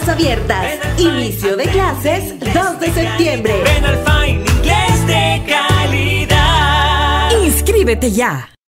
Matrículas abiertas. Inicio de clases 2 de septiembre. Ven al Fine Inglés de calidad. ¡Inscríbete ya!